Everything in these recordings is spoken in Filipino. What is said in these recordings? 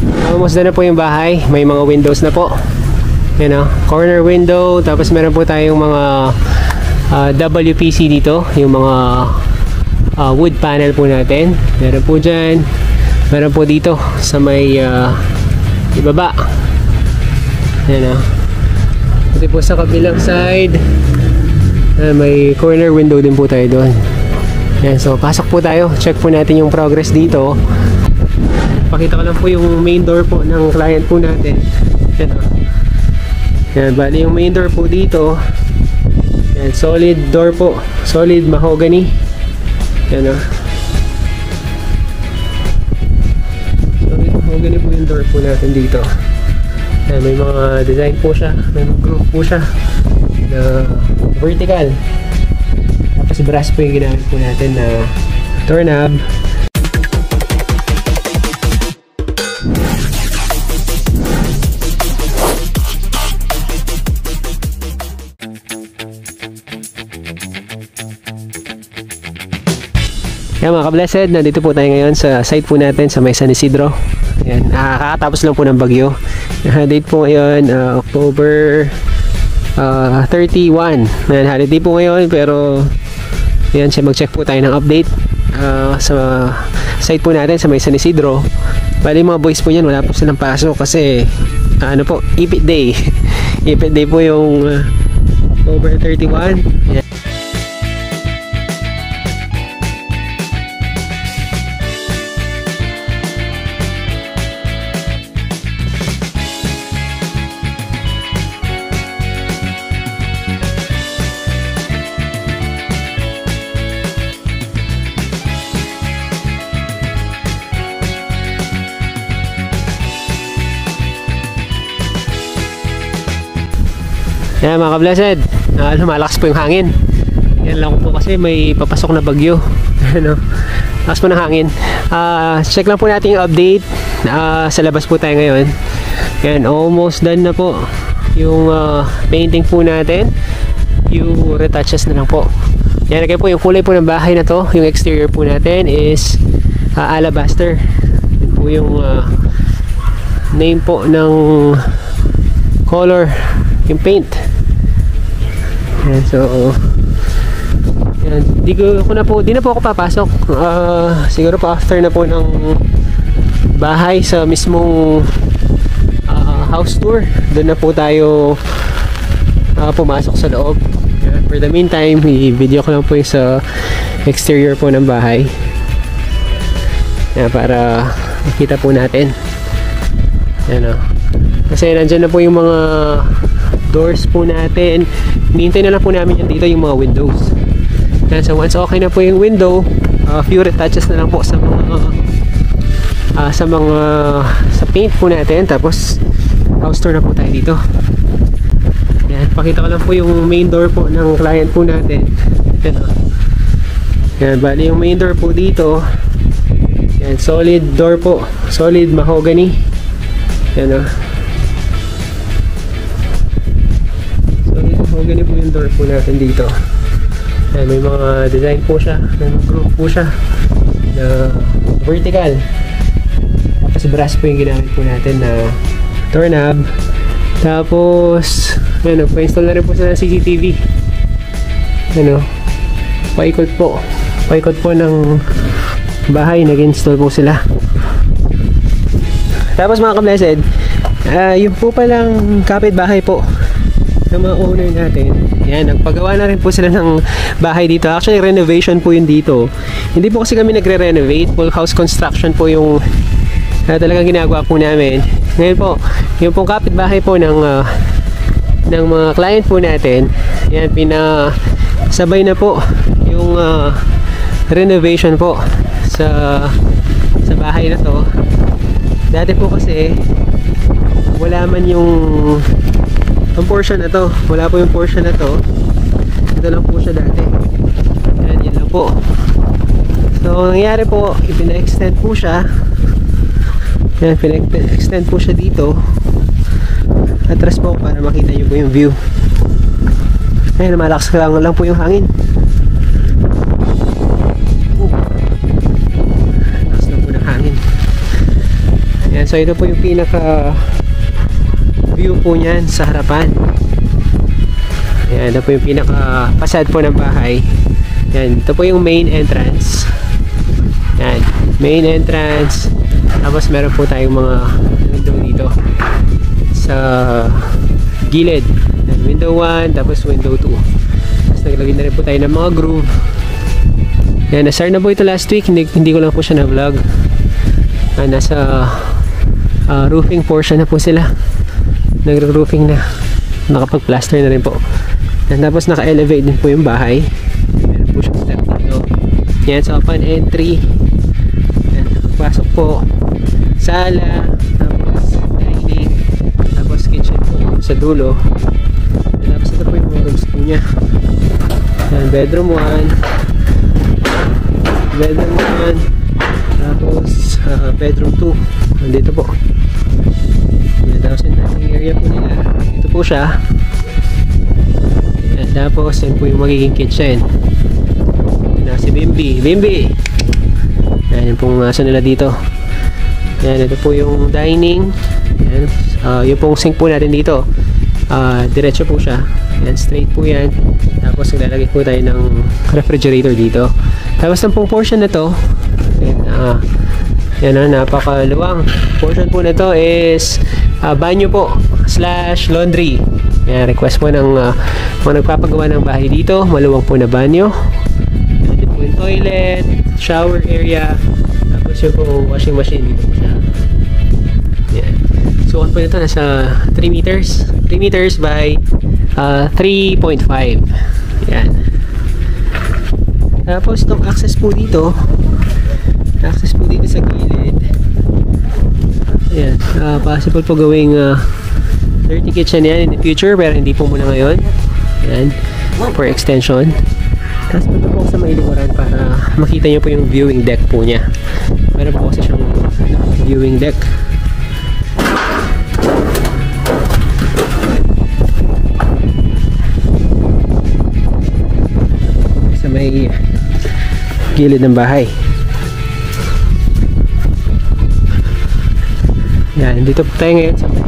Almost na po yung bahay. May mga windows na po. Yan o, corner window. Tapos meron po tayong mga WPC dito. Yung mga wood panel po natin. Meron po dyan. Meron po dito sa may ibaba. Yan o. Pati po sa kabilang side. May corner window din po tayo doon. Yan, so pasok po tayo. Check po natin yung progress dito. Pakita ko lang po yung main door po ng client po natin. Yan o. Yan, bali yung main door po dito. Yan, solid door po. Solid mahogany. Yan o. Solid mahogany po yung door po natin dito. Yan, may mga design po siya. May mga groove po siya na vertical. Tapos brass po yung ginamit po natin na doorknob. Yan mga ka-blessed, nandito po tayo ngayon sa site po natin sa may San Isidro. Yan, kakatapos lang po ng bagyo. Date po ngayon, October 31. Yan, holiday po ngayon, pero yan, siya mag-check po tayo ng update sa site po natin sa may San Isidro. Bali mga boys po yan, wala po silang pasok kasi ano po, Ipit Day. Ipit Day po yung October 31. Yan. Yan mga ka-blessed, lumalakas po yung hangin. Yan lang po kasi may papasok na bagyo. Ano, lakas po ng hangin. Check lang po natin yung update. Sa labas po tayo ngayon. Yan, almost done na po yung painting po natin. Yung retouches na lang po. Yan, lagay po yung kulay po ng bahay na to. Yung exterior po natin is alabaster. Yan po yung name po ng color, yung paint. Yan, so yan, di na po ako papasok. Siguro pa after na po ng bahay sa mismong house tour, doon na po tayo pumasok sa loob. Yan, for the meantime, i-video ko lang po yung sa exterior po ng bahay. Yan, para makita po natin. Yan o. Kasi nandyan na po yung mga doors po natin. Hinihintay na lang po namin yan dito, yung mga windows. Yan, so once okay na po yung window, few retouches na lang po sa paint po natin. Tapos house tour na po tayo dito. Yan, pakita ko lang po yung main door po ng client po natin. Yan, yan, bali yung main door po dito. Yan, solid door po. Solid mahogany. Yan o. Ganyan po yung door po natin dito. Ayan, may mga design po siya, may mga groove po siya na vertical. Tapos brass po yung ginamit po natin na doorknob. Tapos ayan, pa-install na rin po sila ng CCTV. Ano, paikot po ng bahay, nag-install po sila. Tapos mga ka-blessed, yung po palang kapitbahay po ng mga owner natin. Yan, nagpagawa na rin po sila ng bahay dito. Actually, renovation po yun dito. Hindi po kasi kami nagre-renovate. Full house construction po yung talagang ginagawa po namin. Ngayon po, yung pong kapitbahay po ng mga client po natin, yan, pinasabay na po yung renovation po sa bahay na to. Dati po kasi wala man yung portion na to. Wala po yung portion na to. Ito lang po siya dati. Yan lang po. So, nangyari po, ipina-extend po siya. Yan, pina-extend po siya dito. Atras po para makita nyo po yung view. Ayan, malakas lang po yung hangin. Lakas lang po ng hangin. Yan, so ito po yung pinaka view po niyan sa harapan. Yan, ito po yung pinaka facade po ng bahay. Yan, ito po yung main entrance. Yan, main entrance. Tapos meron po tayong mga window dito sa gilid. Yan, window 1, tapos window 2. Tapos naglagay na rin po tayo ng mga groove. Yan, na-start na po ito last week. Hindi ko lang po siya na-vlog. Nasa roofing portion na po sila. Nagro-roofing na. Nakapag-plaster na rin po. And tapos naka-elevate din po yung bahay. Meron po siyang step dito. Yan, so upon entry. Yan, pasok po. Sala. Tapos dining. Tapos kitchen po sa dulo. And tapos ito po yung mga rooms po niya. Yan, bedroom 1. Bedroom 1. Tapos bedroom 2. Nandito po. Yan, tapos yung dining area po nila. Ito po siya. Yan, tapos yan po yung magiging kitchen. Yan, si Bimbi. Bimbi! Yan, yung pong aso nila dito. Yan, ito po yung dining. Yan, yung pong sink po natin dito. Diretso po siya. Yan, straight po yan. Tapos naglalagay po tayo ng refrigerator dito. Tapos ang pong portion na to, yan, napakaluwang portion po na to is banyo po / laundry. Yan, request po ng mga nagpapagawa ng bahay dito. Maluwang po na banyo. Yan po yung toilet, shower area, tapos yung po washing machine dito po siya. Yan. So on po nito nasa 3 meters. 3 meters by 3.5. Yan. Tapos itong access po dito sa gilid. Ayan, possible po gawing dirty kitchen yan in the future, pero hindi po muna ngayon. Ayan, for extension. Tapos punta po ako sa may likuran para makita nyo po yung viewing deck po niya. Meron po kasi siyang viewing deck. Sa may gilid ng bahay. Yan, dito po tayo ngayon sa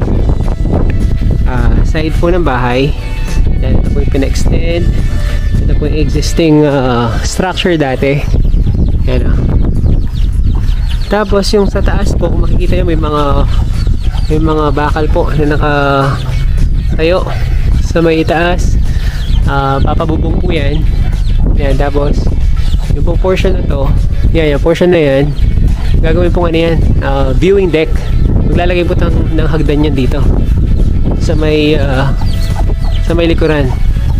side po ng bahay. Yan, ito po yung pina-extend. Ito po yung existing structure dati. Yan o. Tapos yung sa taas po, kung makikita nyo, may mga bakal po na nakatayo sa may itaas. Papabubong po yan. Yan, tapos yung po portion na to, yan, yung portion na yan, gagawin po ano yan, viewing deck. Maglalagay po ng hagdan yan dito sa may likuran.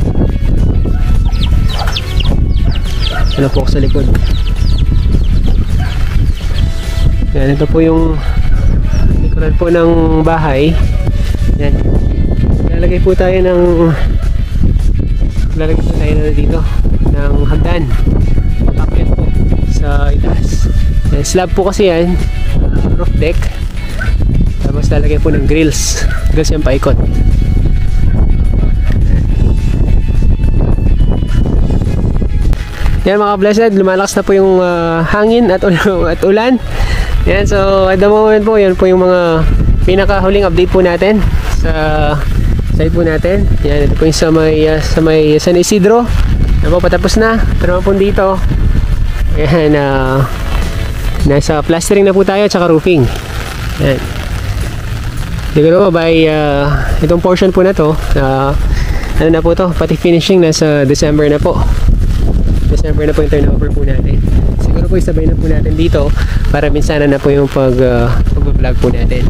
Ano po sa likod. Yan, ito po yung likuran po ng bahay. Yan. Maglalagay po tayo dito ng hagdan. Papakyat po sa itaas. Yan, slab po kasi yan, roof deck. Tapos lalagay po ng grills yung paikot. Yan mga blessed, lumalakas na po yung hangin at ulan. Yan, so at the moment po, yan po yung mga pinakahuling update po natin sa site po natin. Yan, ito po yung sa may San Isidro. Yan po, patapos na. Pero po dito, yan, nasa plastering na po tayo at saka roofing. Yan. Siguro by itong portion po na to, ano na po to, pati finishing nasa December na po. December na po yung turnover po natin. Siguro po isabay na po natin dito para minsanan na po yung pag-vlog po natin.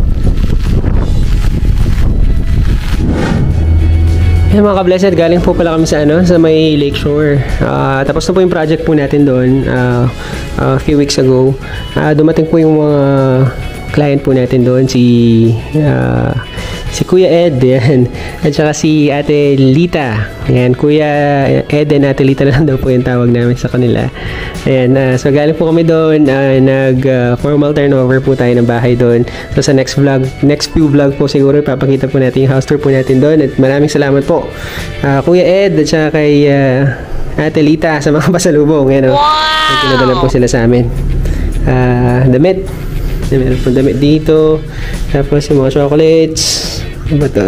Yan mga ka-blessed, galing po pala kami sa may Lakeshore. Tapos na po yung project po natin doon a few weeks ago. Dumating po yung mga client po natin doon, si Kuya Ed, yan, at saka si Ate Lita. Yan, Kuya Ed and Ate Lita lang daw po yung tawag namin sa kanila. Ayan, so galing po kami doon, formal turnover po tayo ng bahay doon. So sa next few vlog po siguro ipapakita po natin yung house tour po natin doon. At maraming salamat po Kuya Ed at saka kay Ate Lita sa mga pasalubong. Yan, wow! Pinadala po sila sa amin. Damit. Meron po damit dito. Tapos yung mga chocolates. Ano ba ito?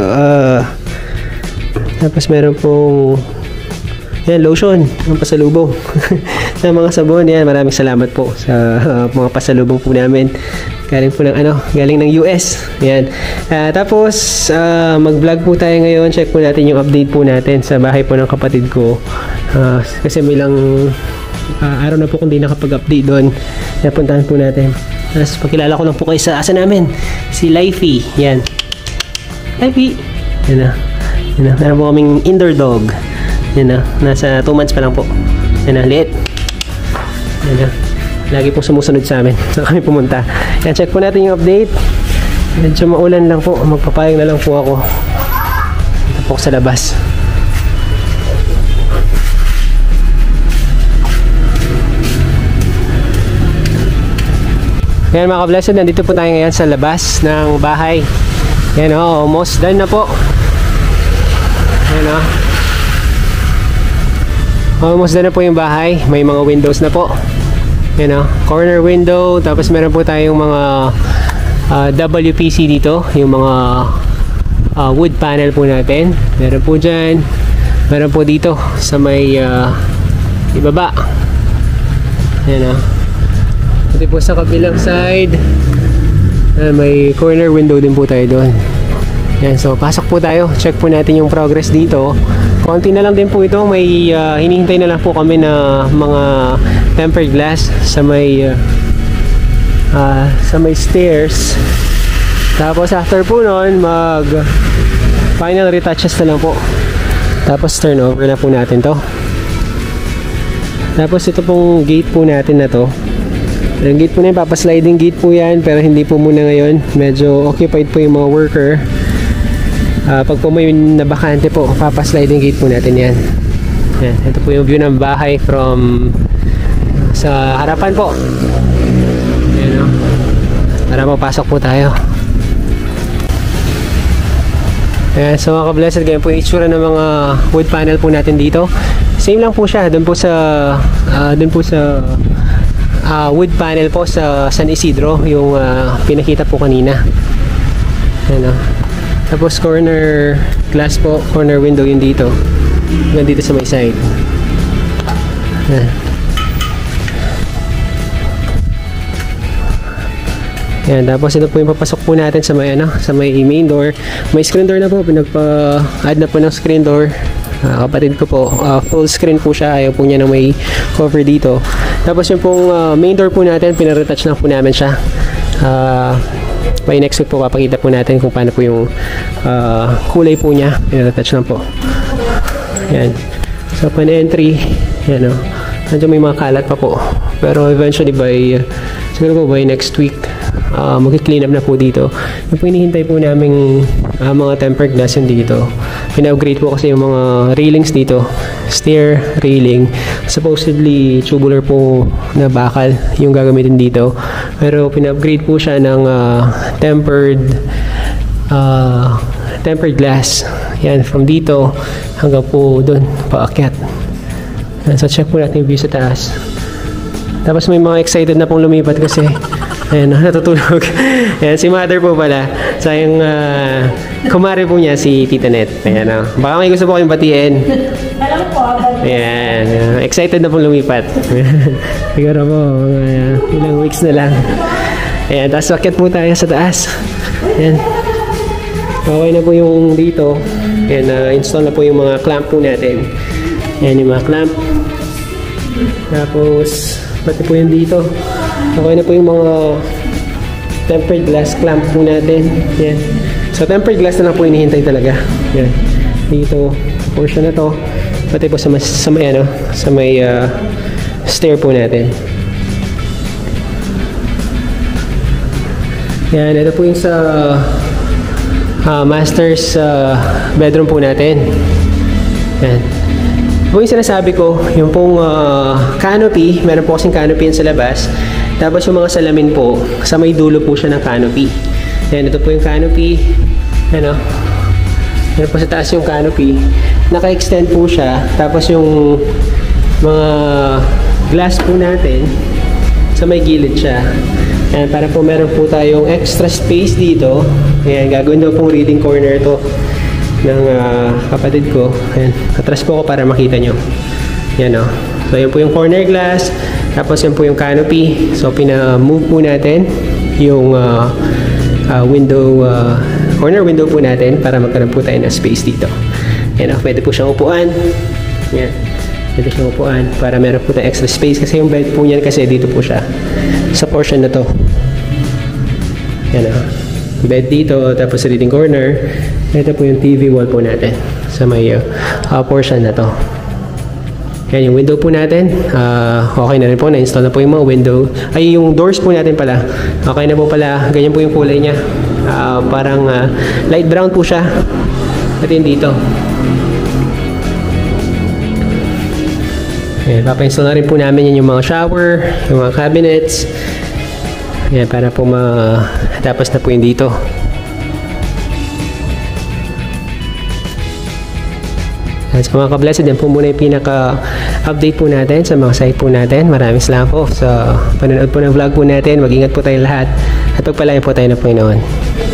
Tapos meron pong yan, lotion, ang pasalubong. Sa mga sabon, yan, maraming salamat po sa mga pasalubong po namin. Galing po ng galing ng US. Yan. Tapos mag-vlog po tayo ngayon. Check po natin yung update po natin sa bahay po ng kapatid ko. Kasi may lang araw na po kung di nakapag-update doon. Napuntahan po natin. Tapos pagkilala ko lang po kayo sa asa namin. Si Lifey. Yan. Lifey. Yan na. Yan na. Meron po kaming indoor dog. Yan na, nasa 2 months pa lang po. Yan na, liit. Yan na, lagi pong sumusunod sa amin. Saan kami pumunta. Yan, check po natin yung update. Medyo maulan lang po. Magpapayang na lang po ako. Dito po sa labas. Yan mga ka-blessed, nandito po tayo ngayon sa labas ng bahay. Yan o, almost done na po. Yan o. Almost done na po yung bahay. May mga windows na po. Yan o. Corner window. Tapos meron po tayong mga WPC dito. Yung mga wood panel po natin. Meron po dyan. Meron po dito sa may ibaba. Yan o. Pati po sa kabilang side. May corner window din po tayo doon. Yan. So pasok po tayo. Check po natin yung progress dito. Konti na lang din po ito. May hinihintay na lang po kami na mga tempered glass sa may stairs. Tapos after po nun, mag final retouches na lang po. Tapos turn over na po natin to. Tapos ito pong gate po natin na to. Yung gate po na yun, papasliding gate po yan, pero hindi po muna ngayon. Medyo occupied po yung mga worker. Pag po may nabakante po, papasliding gate po natin yan. Yan. Ito po yung view ng bahay from sa harapan po. Yan o. Tara, papasok po tayo. Yan. So mga ka-blessed, ganyan po yung itsura ng mga wood panel po natin dito. Same lang po siya. Doon po sa wood panel po sa San Isidro, yung pinakita po kanina. Yan o. Tapos corner glass po, corner window yun dito. Yan dito sa may side. Yan. Yan, tapos ito po yung papasok po natin sa may sa may main door. May screen door na po, pinagpa-add na po ng screen door. Kapatid ko po, full screen po siya, ayaw po niya na may cover dito. Tapos yung pong main door po natin, pinaretouch na po namin siya. By next week po papakita po natin kung paano po yung kulay po niya. Pinaretouch na po. Yan. So upon entry, yan o. Nandiyan may mga kalat pa po. Pero eventually siguro po by next week, mag-clean up na po dito. Yung po hinihintay po namin mga tempered glass yun dito. Pina-upgrade po kasi yung mga railings dito. Stair railing. Supposedly tubular po na bakal yung gagamitin dito. Pero pina-upgrade po siya ng tempered glass. Yan, from dito hanggang po doon, paakyat. So check po natin yung view sa taas. Tapos may mga excited na pong lumipat kasi ayan, natutulog. Ayan, si mother po pala. Sayang kumare po niya si Tita Net. Ayan, baka may gusto po kayong batiin. Alam po. Ayan, excited na pong lumipat. Siguro po, ilang weeks na lang. Ayan, tapos akyat po tayo sa taas. Ayan. Okay na po yung dito. Ayan, install na po yung mga clamp po natin. Ayan yung mga clamp. Tapos pati po yung dito. Okay na po yung mga tempered glass clamp po natin. Yan. So tempered glass na lang po hinihintay talaga. Yan. Dito portion na to. Pati po sa may stair po natin. Yan, ito po yung sa master's bedroom po natin. Yan. Po yung sinasabi ko, yung pong canopy, meron po kasing canopy yan sa labas. Tapos yung mga salamin po, sa may dulo po siya ng canopy. Yan, ito po yung canopy. Ano? Meron po sa taas yung canopy. Naka-extend po siya. Tapos yung mga glass po natin, sa may gilid siya. Ayan, para po meron po tayong extra space dito. Ayan, gagawin daw pong reading corner to ng kapatid ko. Ayan, atras po ako para makita nyo. Ayan o. So, yun po yung corner glass. Tapos, yun po yung canopy. So, pina-move po natin yung corner window po natin para magkaroon po tayo ng space dito. Ayan o, pwede po siyang upuan. Ayan. Pwede siyang upuan para meron po tayong extra space. Kasi yung bed po niyan kasi dito po siya. Sa portion na to. Ayan o. Bed dito, tapos reading corner. Ito po yung TV wall po natin sa may portion na to. Yan yung window po natin. Okay na rin po. Na-install na po yung mga window. Ay, yung doors po natin pala. Okay na po pala. Ganyan po yung kulay niya. Parang light brown po siya. At yun dito. Ayan, papa-install na rin po namin yung mga shower, yung mga cabinets. Ayan, para po tapos na po yung dito. At sa mga ka-blessed, yan po muna yung pinaka-update po natin sa mga site po natin. Maraming salamat po sa panonood po ng vlog po natin. Mag-ingat po tayong lahat. At pagpalain po tayo ng Panginoon.